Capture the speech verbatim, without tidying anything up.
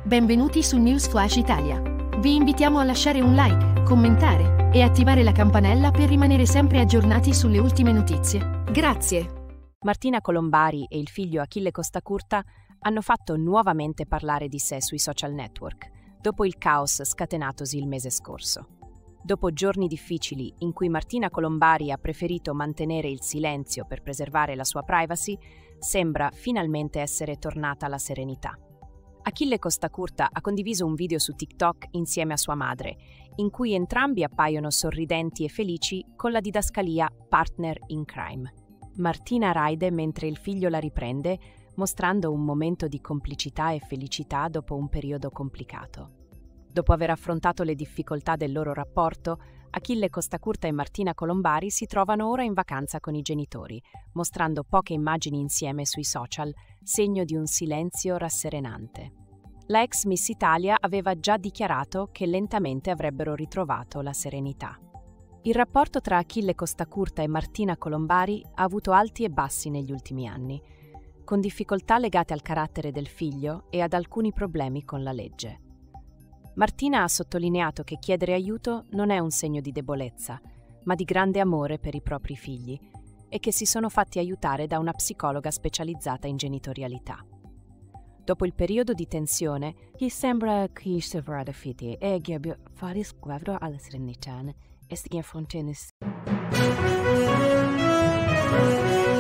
Benvenuti su News Flash Italia. Vi invitiamo a lasciare un like, commentare e attivare la campanella per rimanere sempre aggiornati sulle ultime notizie. Grazie. Martina Colombari e il figlio Achille Costacurta hanno fatto nuovamente parlare di sé sui social network, dopo il caos scatenatosi il mese scorso. Dopo giorni difficili in cui Martina Colombari ha preferito mantenere il silenzio per preservare la sua privacy, sembra finalmente essere tornata la serenità. Achille Costacurta ha condiviso un video su TikTok insieme a sua madre, in cui entrambi appaiono sorridenti e felici con la didascalia Partner in Crime. Martina ride mentre il figlio la riprende, mostrando un momento di complicità e felicità dopo un periodo complicato. Dopo aver affrontato le difficoltà del loro rapporto, Achille Costacurta e Martina Colombari si trovano ora in vacanza con i genitori, mostrando poche immagini insieme sui social, segno di un silenzio rasserenante. La ex Miss Italia aveva già dichiarato che lentamente avrebbero ritrovato la serenità. Il rapporto tra Achille Costacurta e Martina Colombari ha avuto alti e bassi negli ultimi anni, con difficoltà legate al carattere del figlio e ad alcuni problemi con la legge. Martina ha sottolineato che chiedere aiuto non è un segno di debolezza, ma di grande amore per i propri figli, e che si sono fatti aiutare da una psicologa specializzata in genitorialità. Dopo il periodo di tensione, che sembra che si avrà fiti e che abbia fare squadra alla serenità e si affrontano.